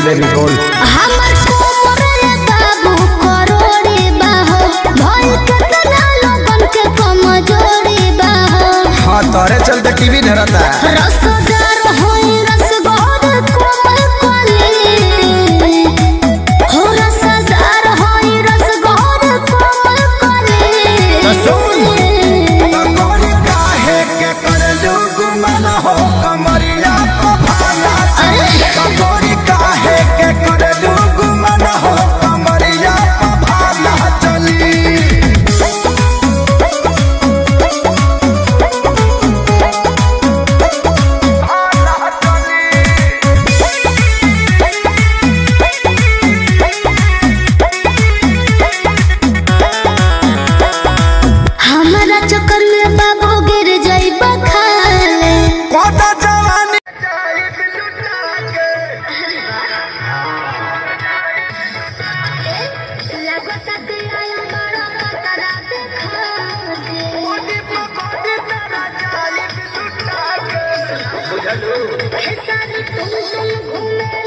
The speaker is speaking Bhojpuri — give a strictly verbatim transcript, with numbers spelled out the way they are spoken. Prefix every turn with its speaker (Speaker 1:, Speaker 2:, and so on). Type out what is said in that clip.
Speaker 1: बेबी बोल।
Speaker 2: हमर कोमर रे बाबू करोड़ी बाहो भई कितना लोगन के कमजोरी बाहो।
Speaker 1: हाँ तोरे चलते टीवी धरता।
Speaker 2: रसदार होई रसगोर कोमल कोली हो रसदार होई रसगोर कोमल कोली।
Speaker 1: तो सुन तो कोरी काहे के कर लूगु मन हो कमरिया को भाला तो कोरी काहे के कर लूगु मन हो कमरिया को भाला चली।
Speaker 2: हमारा चक्कर में बाबू गिर जाई बखाले
Speaker 1: कोता जवानी
Speaker 2: लगता कि आया बड़ा कतरा देखा के
Speaker 1: कोटी कोटी तेरा जाली लुटा के बुझलू
Speaker 2: सारी तुम तुम घूमे